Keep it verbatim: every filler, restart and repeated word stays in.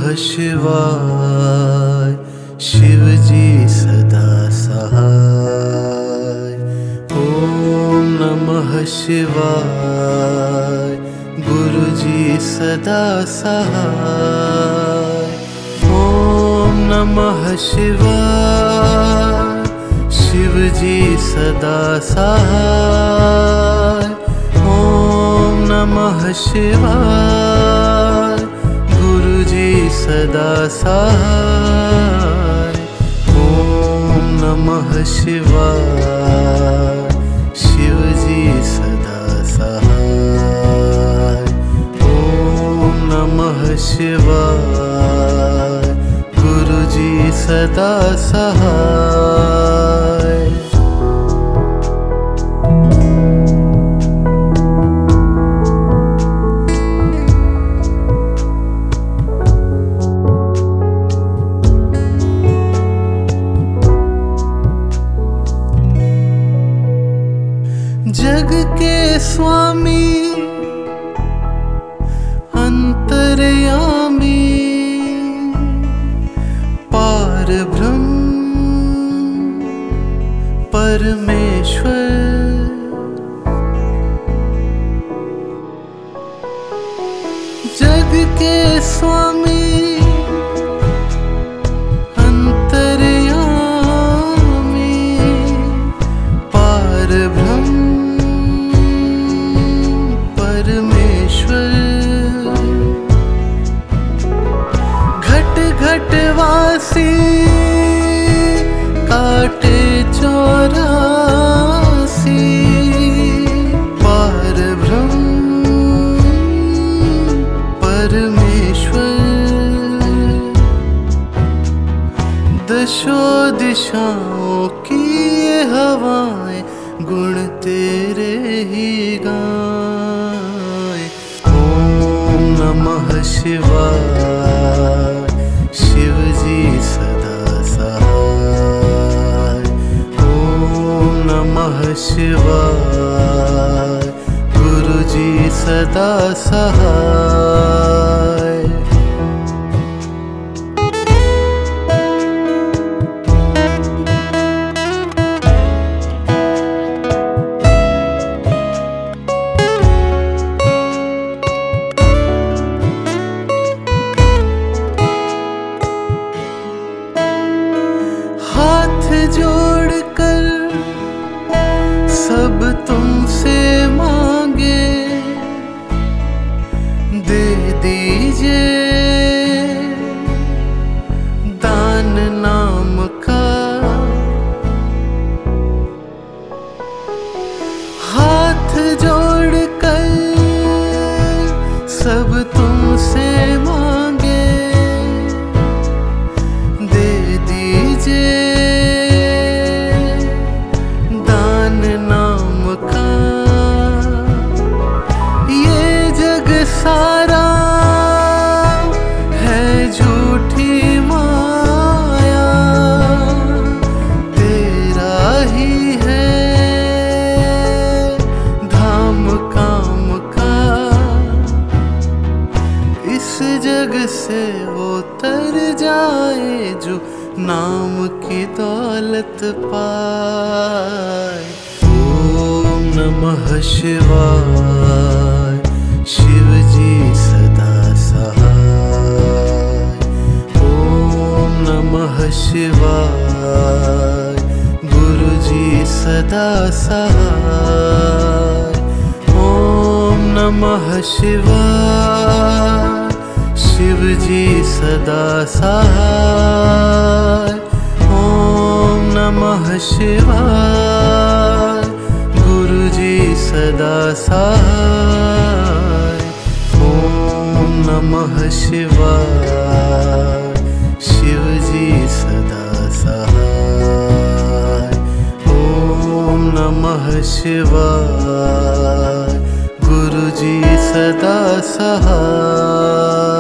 शिवाय। शिव जी सदा सहाय। ओम नमः शिवाय। गुरु जी सदा सहाय। ओम नमः शिवाय। शिव जी सदा सहाय। ओम नमः शिवाय। गुरु जी सदा सहाय। ओम नमः शिवाय। शिव जी सदा सहाय। ओम नमः शिवाय। गुरु जी सदा सहाय। जग के स्वामी अंतर्यामी पार ब्रह्म परमेश्वर। जग के स्वामी अंतर्यामी पार ब्रह्म परमेश्वर। घट घट वासी काटे चौरासी पार ब्रह्म परमेश्वर। दशो दिशाओं की ये हवाएं गुण तेरे ही गाएं। ओम नमः शिवाय। शिव जी सदा सहाय। ओम नमः शिवाय। गुरु जी सदा सहाय। जोड़कर सब तुमसे मांगे, दे दीजिए दान नाम का। हाथ जोड़कर सब तुमसे मांगे, दे दीजिए सारा है झूठी माया, तेरा ही है धाम काम का। इस जग से वो तर जाए जो नाम की दौलत पाए। ओम नमः शिवाय। शिव जी सदा सहाय। ओम नमः शिवाय। गुरु जी सदा सहाय। ओम नमः शिवाय। शिव जी सदा सहाय। ओम नमः शिवाय। गुरु जी सदा सहाय। ओम नमः शिवाय। शिव जी सदा सहाय। ओम नमः शिवाय। गुरु जी सदा सहाय।